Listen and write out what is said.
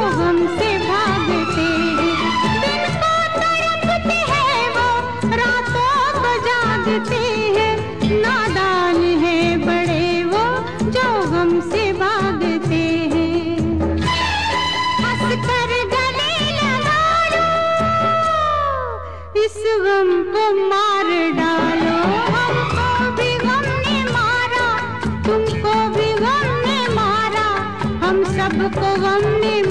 गम से भागते हैं। दिन को तड़पते हैं वो, रातों को जागते हैं। नादान है बड़े वो जो गम से भागते हैं। हंस कर गले लगा लो, इस गम को मार डालो। हमको भी गम ने मारा, तुमको भी गम ने मारा, हम सबको गम ने